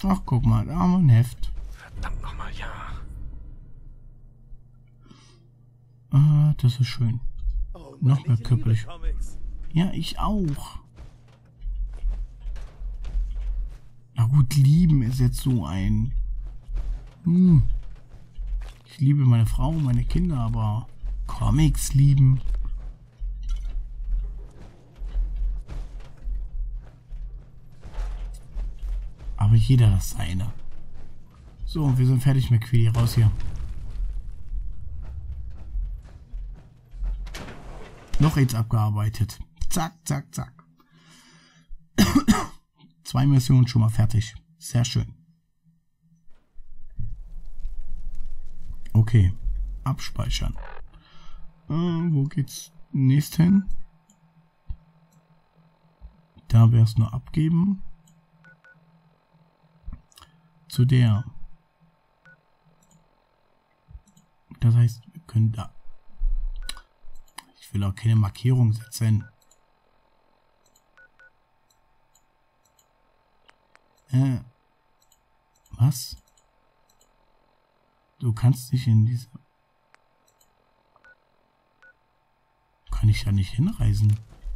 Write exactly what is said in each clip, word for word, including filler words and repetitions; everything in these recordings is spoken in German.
Ach, guck mal, da haben wir ein Heft. Verdammt nochmal, ja. Ah, das ist schön. Oh, Noch Mann, mehr ich liebe Köppelig. Comics. Ja, ich auch. Na gut, lieben ist jetzt so ein... Hm. Ich liebe meine Frau, meine Kinder, aber Comics lieben... Aber jeder das seine. So, wir sind fertig mit Queenie. Raus hier. Noch eins abgearbeitet. Zack, zack, zack. Zwei Missionen schon mal fertig. Sehr schön. Okay. Abspeichern. Äh, wo geht's nächst hin? Da wäre es nur abgeben. Zu der. Das heißt, wir können da. Ich will auch keine Markierung setzen. Äh. Was? Du kannst nicht in diese... Kann ich da nicht hinreisen?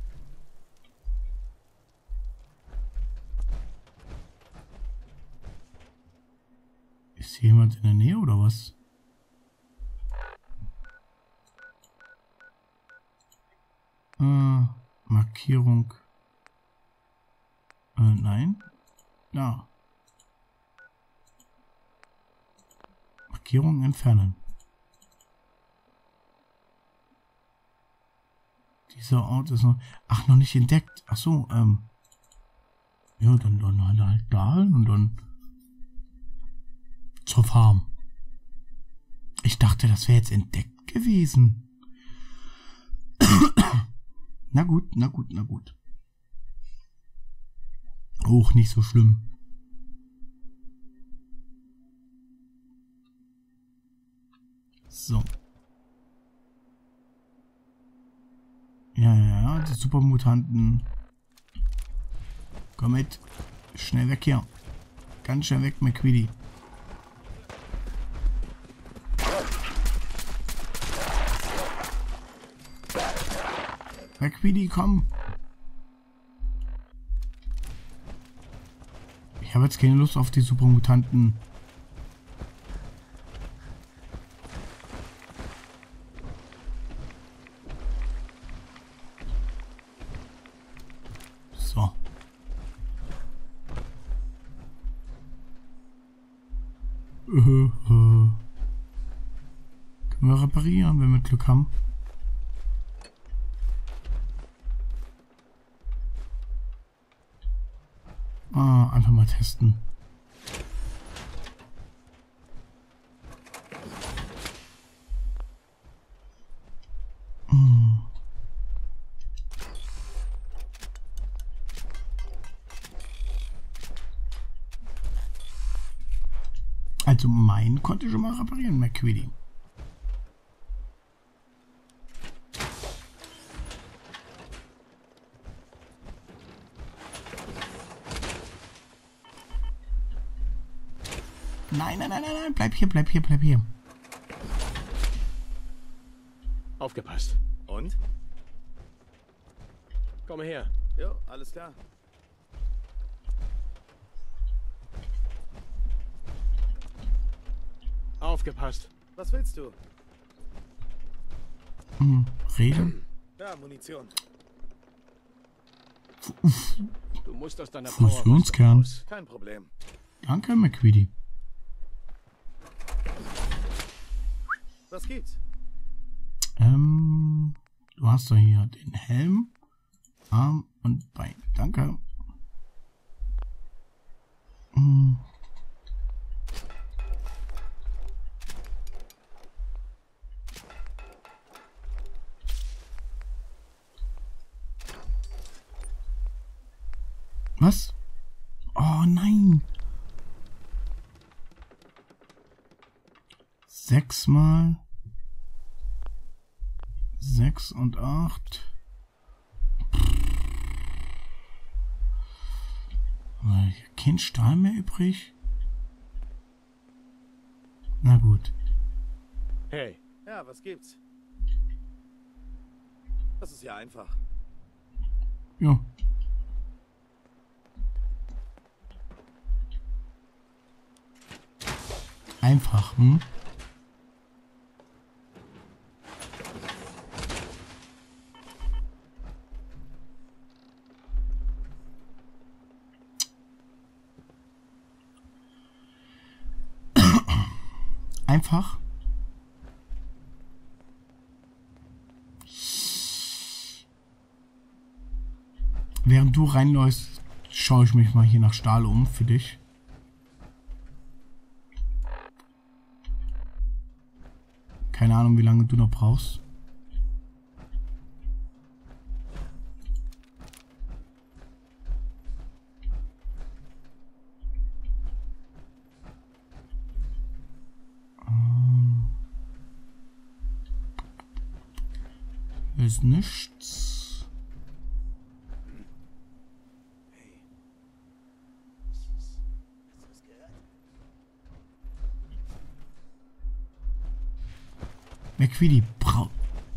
Ist hier jemand in der Nähe oder was? Äh, Markierung. Äh, nein. Ja. Markierung entfernen. Dieser Ort ist noch... Ach, noch nicht entdeckt. Ach so, ähm... Ja, dann, dann halt da und dann... zur Farm. Ich dachte, das wäre jetzt entdeckt gewesen. Na gut, na gut, na gut. Auch nicht so schlimm. So. Ja, ja, ja, die Supermutanten. Komm mit. Schnell weg hier. Ganz schnell weg, McQueedy. McQueedy, komm. Ich habe jetzt keine Lust auf die Supermutanten. So. Äh, äh. Können wir reparieren, wenn wir Glück haben. Ah, einfach mal testen. Hm. Also meinen konnte ich schon mal reparieren, McQueedy. Nein, nein, nein, nein, nein, bleib hier, bleib hier, bleib hier. Aufgepasst. Und? Komm her. Jo, alles klar. Aufgepasst. Was willst du? Hm, reden? Ja, Munition. Du musst aus deiner Power Fusionskern. raus. Kein Problem. Danke, McQueedy. Was gibt's? Ähm, du hast doch hier den Helm, Arm und Bein. Danke. Hm. Was? Oh nein. Sechsmal. Sechs und acht. Kein Stahl mehr übrig. Na gut. Hey, Ja, was gibt's? Das ist ja einfach. Ja. Einfach, hm? Einfach. Während du reinläufst, schaue ich mich mal hier nach Stahl um für dich. Keine Ahnung, wie lange du noch brauchst. Ähm, hier ist nichts. McQueedy, brau...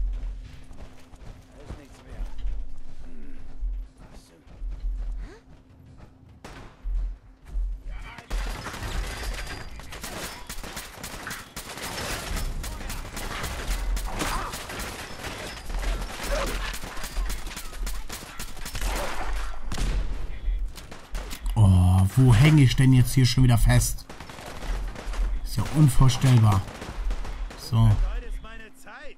Oh, wo hänge ich denn jetzt hier schon wieder fest? Ist ja unvorstellbar. So. Heute ist meine Zeit.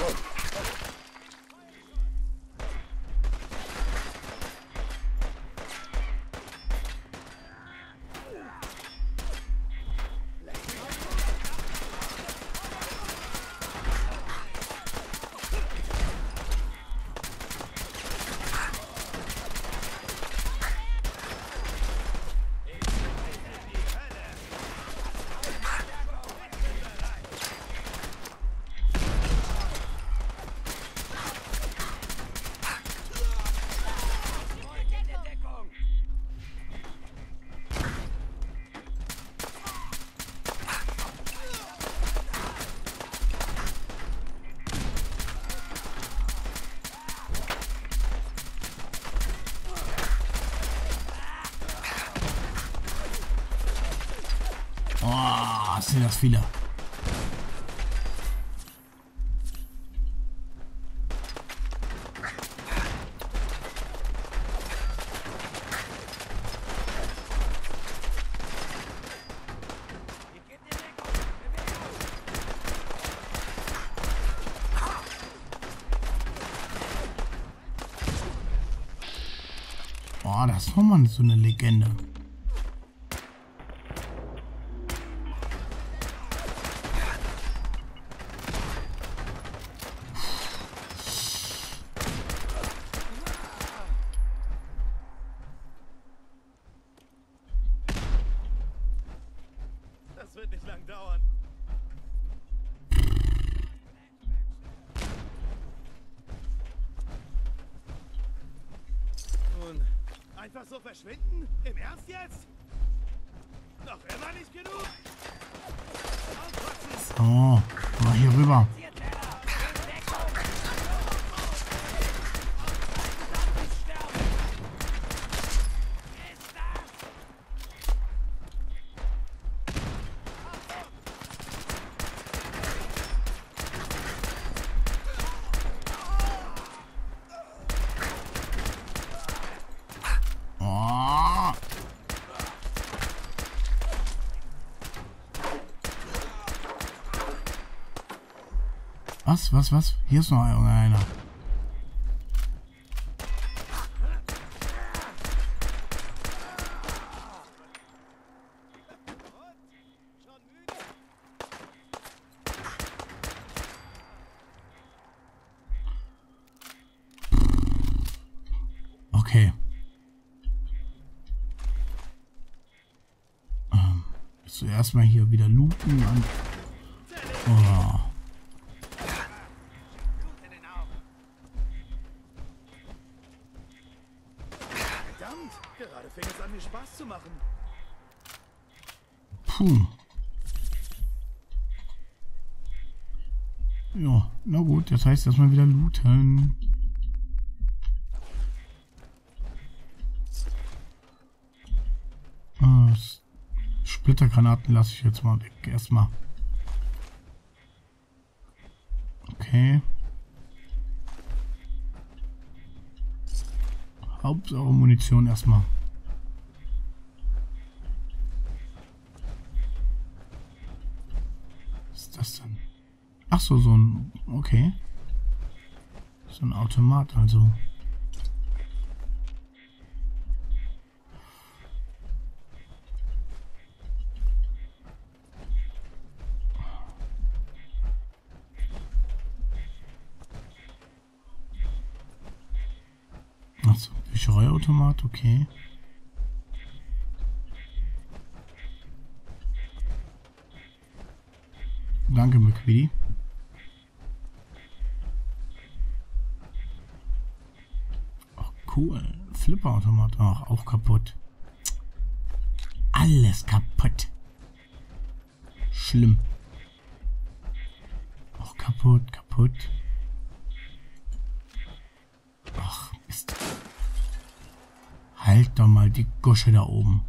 Oh, sind das viele. Oh, das ist nochmal so eine Legende. Das wird nicht lang dauern. Nun, einfach so verschwinden? Im Ernst jetzt? Noch immer nicht genug? So, mal hier rüber. Oh. Was, was, was? Hier ist noch einer. Okay. Ähm, zuerst mal hier wieder looten und... Oh. Verdammt, gerade fängt es an, mir Spaß zu machen. Puh. Ja, na gut, das heißt erstmal wieder looten. Ah, Splittergranaten lasse ich jetzt mal weg. Erstmal. Okay. Hauptsache Munition erstmal. Was ist das denn? Ach so, so ein... Okay. So ein Automat, also. Achso, Büchereiautomat, okay. Danke, McQueedy. Ach, cool. Flipperautomat. Ach, auch kaputt. Alles kaputt. Schlimm. Auch kaputt, kaputt. Ach, Mist. Halt doch mal die Gusche da oben.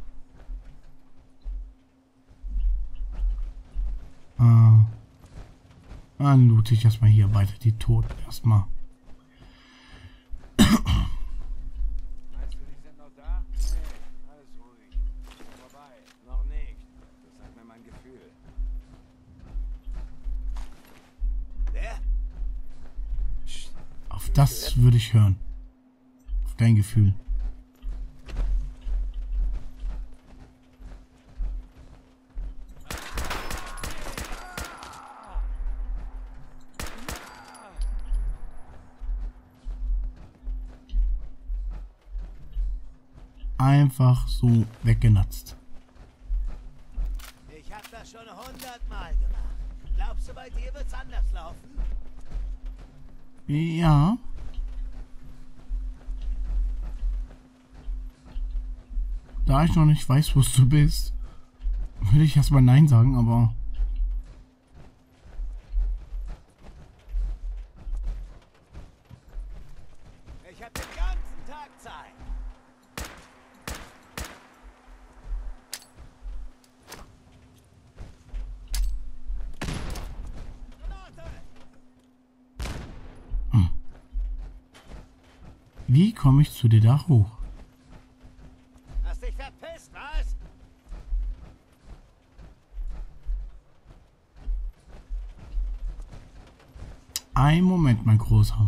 Ah. Dann loote ich erstmal hier weiter die Toten erstmal. Meinst du, die sind noch da? Nee, alles ruhig. Vorbei. Noch nicht. Das sagt mir mein Gefühl. Wer? Auf das würde ich hören. Auf dein Gefühl. Einfach so weggenatzt. Ich hab das schon hundertmal gemacht. Glaubst du, bei dir wird's anders laufen? Ja. Da ich noch nicht weiß, wo du bist, würde ich erstmal Nein sagen, aber... Ich hab den ganzen Tag Zeit. Wie komme ich zu dir da hoch? Hast dich verpisst, was? Ein Moment, mein Großer.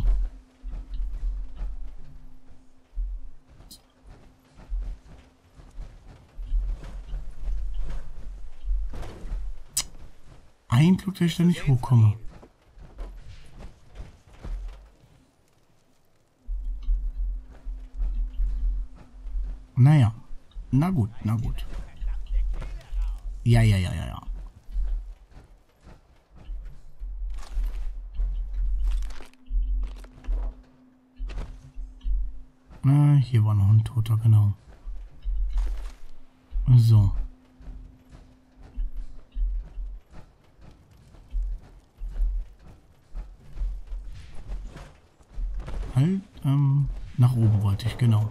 Ein Glück, dass ich da nicht hochkomme. Naja. Na gut, na gut. Ja, ja, ja, ja, ja. Na, hier war noch ein Toter, genau. So. Halt, ähm, nach oben wollte ich, genau.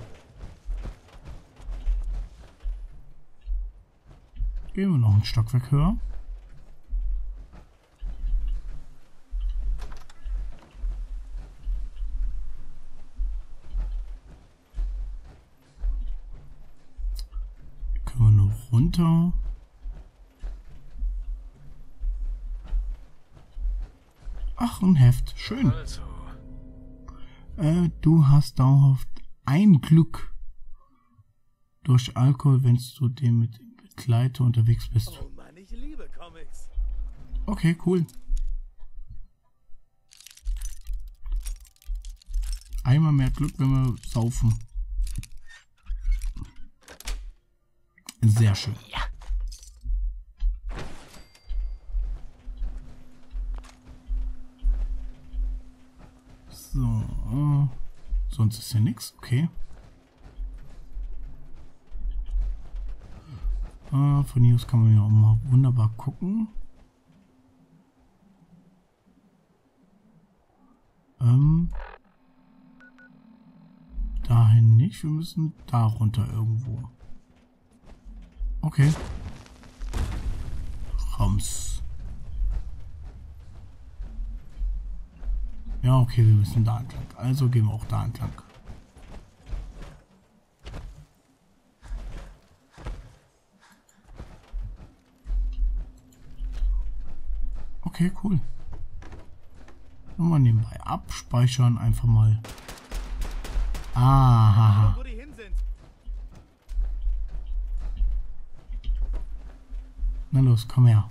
Gehen wir noch ein Stockwerk höher. Können wir nur runter. Ach, ein Heft. Schön. Also. Äh, du hast dauerhaft ein Glück durch Alkohol, wenn du dem mit Begleiter unterwegs bist. Oh Mann, ich liebe Comics. Okay, cool. Einmal mehr Glück, wenn wir saufen. Sehr schön. Ja. So, äh, sonst ist hier nichts, okay. Äh, von hier aus kann man ja auch mal wunderbar gucken. Ähm. Dahin nicht. Wir müssen da runter irgendwo. Okay. Rams. Ja, okay, wir müssen da entlang. Also gehen wir auch da entlang. Okay, cool. Nochmal nebenbei abspeichern, einfach mal. Ah, Wo die hin sind. na los, komm her.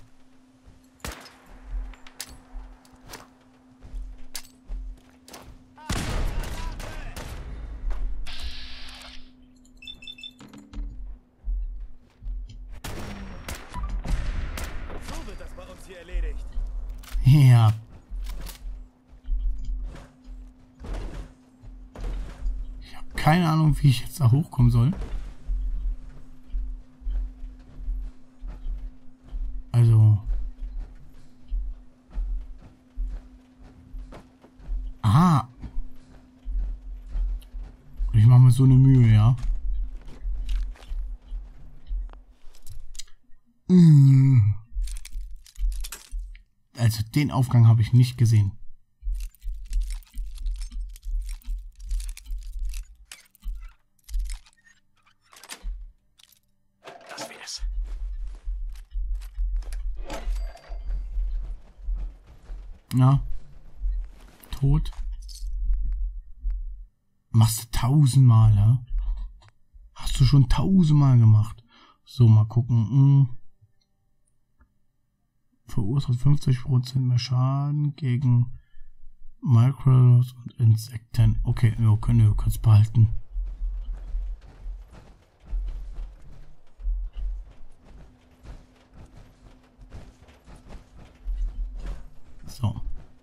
So wird das bei uns hier erledigt. Ja. Ich habe keine Ahnung, wie ich jetzt da hochkommen soll. Also. Ah. Ich mache mir so eine Mühe, ja. Mm. Also den Aufgang habe ich nicht gesehen. Das wär's. Ja. Tot. Machst du tausendmal, ja? Hast du schon tausendmal gemacht. So, mal gucken. Hm. Verursacht fünfzig Prozent mehr Schaden gegen Micros und Insekten. Okay, wir können wir kurz behalten. So.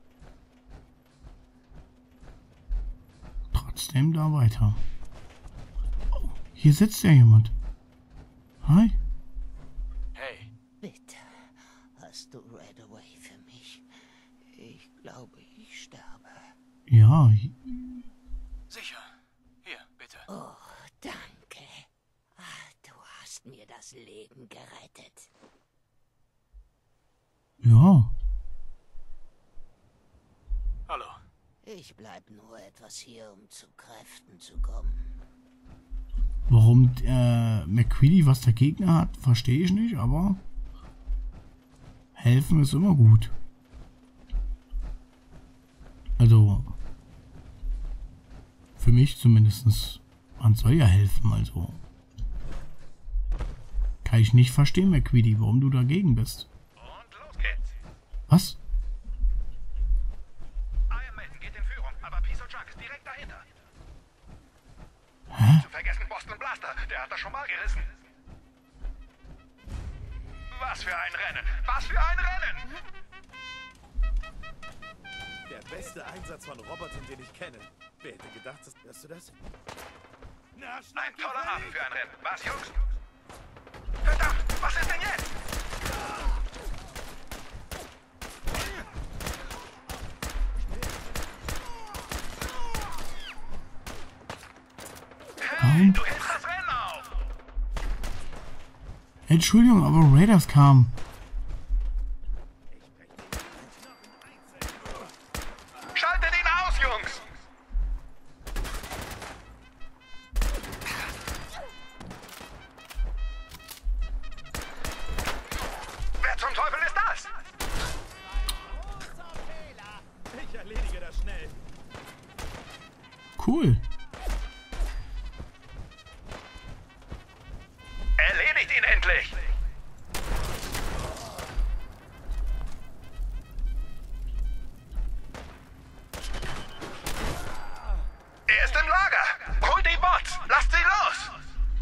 Trotzdem da weiter. Oh, hier sitzt ja jemand. Hi. Hey, Bitte, hast du Red Away für mich? Ich glaube, ich sterbe. Ja, sicher. Hier, bitte. Oh, danke. Ah, du hast mir das Leben gerettet. ja. Hallo. Ich bleib nur etwas hier, um zu Kräften zu kommen. Warum äh, McCready was dagegen hat, verstehe ich nicht, aber helfen ist immer gut. Also für mich zumindest. Man soll ja helfen, also kann ich nicht verstehen, McCready, warum du dagegen bist. Und los geht's. Was? Iron Maiden geht in Führung, aber Piece of Junk ist direkt dahinter. Hä? Zu vergessen Boston Blaster, der hat das schon mal gerissen. Was für ein Rennen! Was für ein Rennen! Der beste Einsatz von Robotern, den ich kenne. Wer hätte gedacht, dass... Hörst du das? Na, ein toller Abend für ein Rennen. Was, Jungs? Verdammt, was ist denn jetzt? Warum? Du hältst das Rennen auf! Entschuldigung, aber Raiders kamen. Schaltet ihn aus, Jungs! Wer zum Teufel ist das? Ich erledige das schnell. Cool. Erledigt ihn endlich! Er ist im Lager! Holt die Bots! Lasst sie los!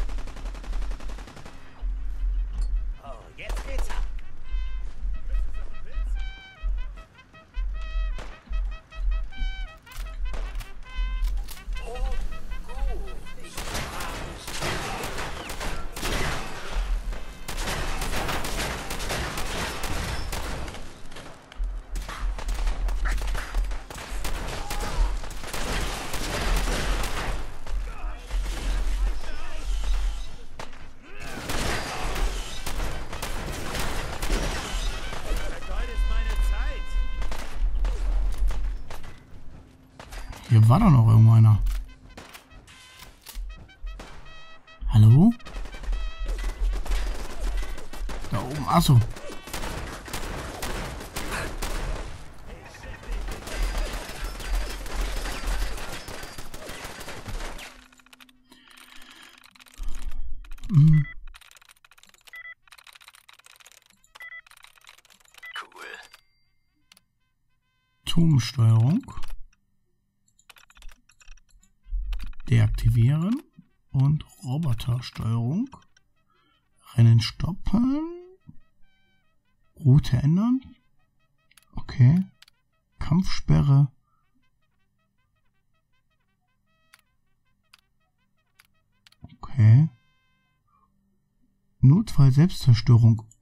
Oh, jetzt geht's ab. Oh, Hier war doch noch irgendwo einer. Hallo? Da oben, achso. Hm. Cool. Turmsteuerung. Deaktivieren. Und Robotersteuerung. Rennen stoppen. Route ändern. Okay. Kampfsperre. Okay. Notfall Selbstzerstörung.